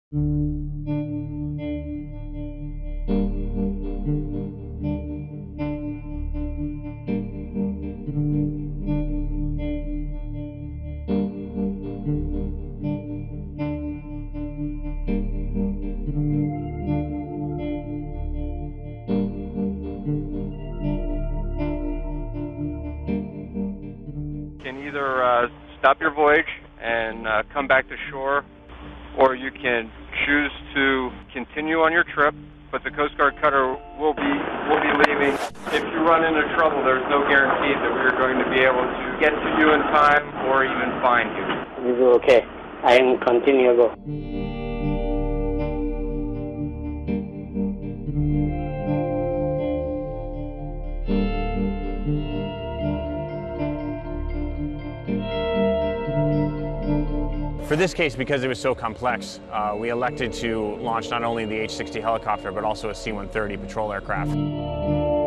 You can either stop your voyage and come back to shore, or you can choose to continue on your trip, but the Coast Guard cutter will be leaving. If you run into trouble, there's no guarantee that we're going to be able to get to you in time or even find you. This is okay. I am continuable. For this case, because it was so complex, we elected to launch not only the H-60 helicopter, but also a C-130 patrol aircraft.